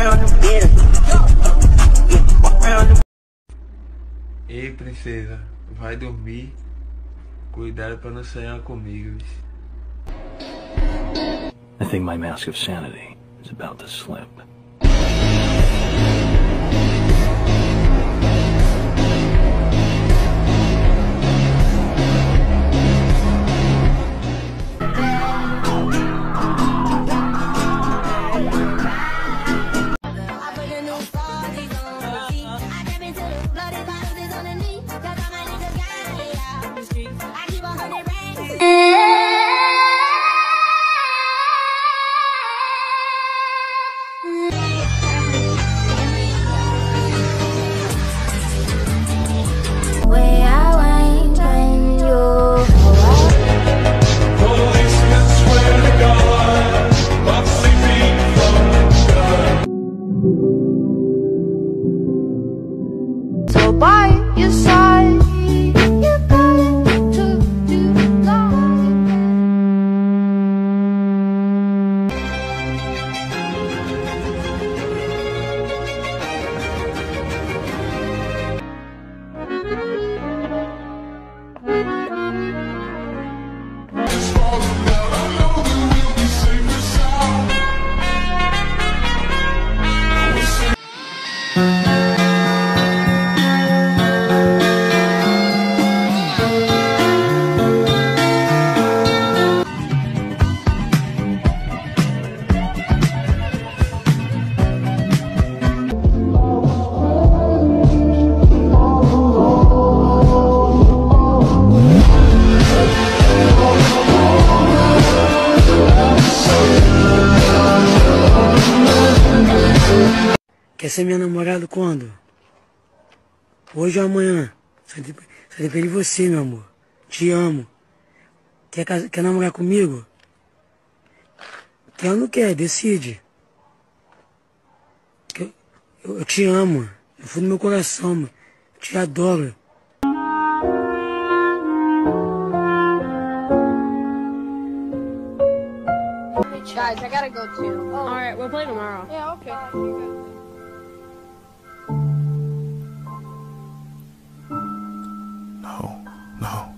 Ei, princesa, vai dormir. Cuidado pra não sonhar comigo. I think my mask of sanity is about to slip. Quer ser minha namorada quando? Hoje ou amanhã? Só depende de você, meu amor. Te amo. Quer namorar comigo? Quer ou não quer? Decide. Eu te amo. No fundo do meu coração, mano. Eu te adoro. Guys, I gotta go too. Oh. Alright, we'll play tomorrow. Yeah, okay. No, no.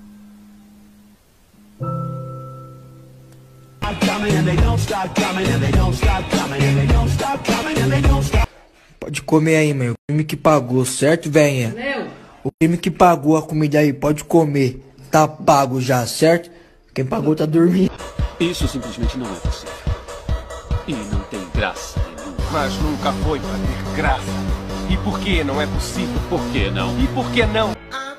Pode comer aí, meu. O crime que pagou, certo, venha? O crime que pagou a comida aí, pode comer. Tá pago já, certo? Quem pagou tá dormindo. Isso simplesmente não é possível. E não tem graça nenhuma. Mas nunca foi pra ter graça. E por que não é possível? Por que não? E por que não?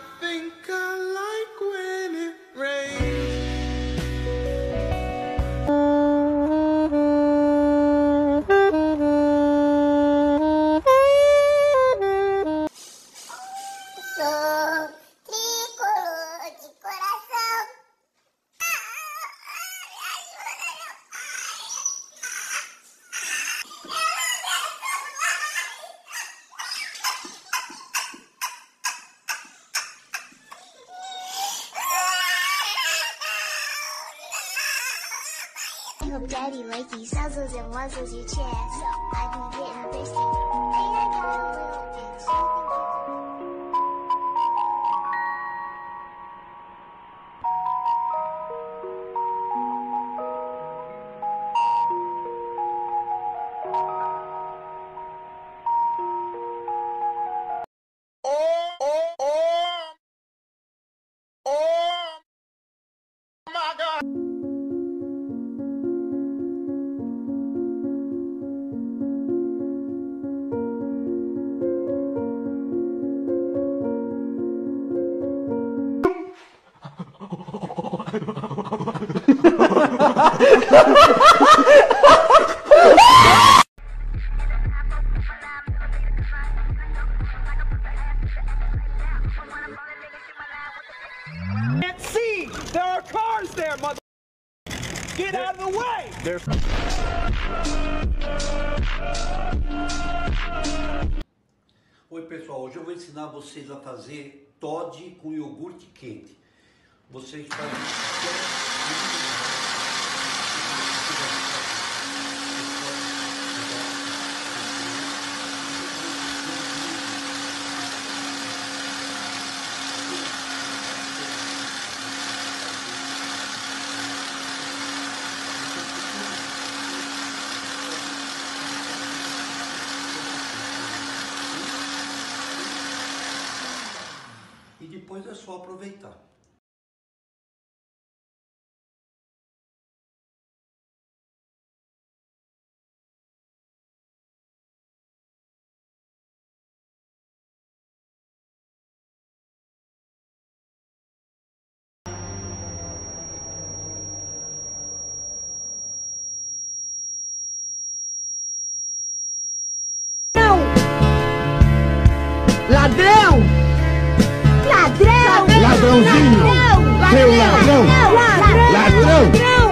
I hope Daddy likes these nuzzles and wuzzles your chest. So I've been getting thirsty. And I got a little itch. Can't see! There are cars there, mother... Get out of the way! Oi pessoal, hoje eu vou ensinar vocês a fazer Toddy com iogurte quente. Vocês fazem... é só aproveitar. Ladrão! Ladrão! Ladrãozinho! Seu ladrão! Ladrão!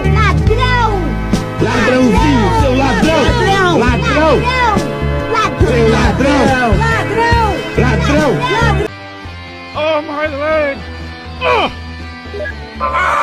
Ladrãozinho! Seu ladrão! Ladrão! Seu ladrão! Ladrão! Oh, my leg! Oh!